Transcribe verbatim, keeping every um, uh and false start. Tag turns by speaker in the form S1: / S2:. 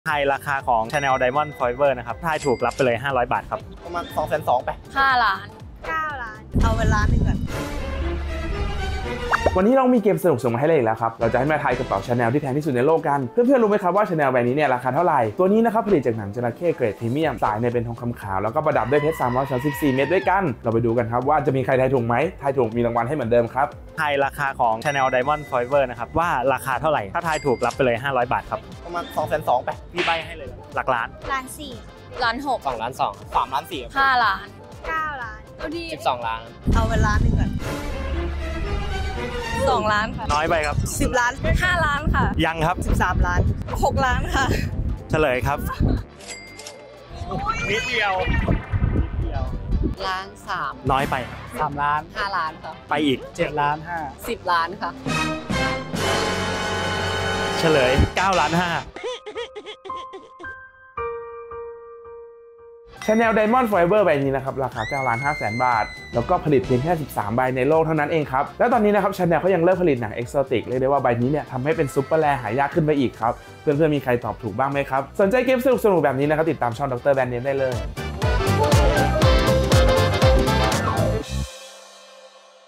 S1: ทายราคาของ Chanel Diamond Forever นะครับทายถูกรับไปเลยห้าร้อยบาทครับ
S2: ประมาณสองแสนสองไป
S3: ห้าล้าน
S4: เก้าล้านเอาเวลาหนึ่งก่อน
S5: วันนี้เรามีเกมสนุกส่งมาให้เลยแล้วครับเราจะให้มาทายกระเป๋า Chanel ที่แพงที่สุดในโลกกันเพื่อนๆรู้ไหมครับว่า Chanel แบรนด์นี้เนี่ยราคาเท่าไหร่ตัวนี้นะครับผลิตจากหนังจระเข้เกรดพรีเมียมสายในเป็นทองคำขาวแล้วก็ประดับด้วยเพชรสามร้อยสามสิบสี่เม็ดด้วยกันเราไปดูกันครับว่าจะมีใครทายถูกไหมทายถูกมีรางวัลให้เหมือนเดิมครับ
S1: ทายราคาของ Chanel Diamond Forever นะครับว่าราคาเท่าไหร่ถ้าทายถูกรับไปเลยห้าร้อยบาทครับ
S2: ประมาณสองแสนสองไป
S1: พี่ใบให้เลยหลักล้าน
S4: ล้านสี่
S3: ล้านหก
S2: สองล้านสองสามล้านสี่
S3: ห้าล้าน
S4: เก้าล้าน
S3: เอาดี
S2: สิบสองล้าน
S4: เอาเวลาหนึ่งก่อน
S3: สองล้านค่ะ
S1: น้อยไปครับ
S4: สิบล้าน
S3: ห้าล้านค่ะ
S1: ยังครับ
S4: สิบสามล้าน
S3: หกล้านค่ะ
S1: เฉลยครับนิดเดียว
S3: ล้านสาม
S1: น้อยไป
S2: สามล้าน
S3: ห้าล้านค่ะ
S1: ไปอีก
S2: เจ็ดล้านห้า
S3: สิบล้านค่ะ
S1: เฉลยเก้าล้านห้า
S5: Chanel Diamond Forever ใบนี้นะครับราคาเก้าล้านห้าแสนบาทแล้วก็ผลิตเพียงแค่สิบสามใบในโลกเท่านั้นเองครับแล้วตอนนี้นะครับ Chanel เขายังเลิกผลิตหนังเอกโซติกเรียกได้ว่าใบนี้เนี่ยทำให้เป็นซุปเปอร์แรร์หายากขึ้นไปอีกครับเพื่อนๆมีใครตอบถูกบ้างไหมครับสนใจเกมสนุกๆแบบนี้นะครับติดตามช่องดรแบรนด์เนมได้เลย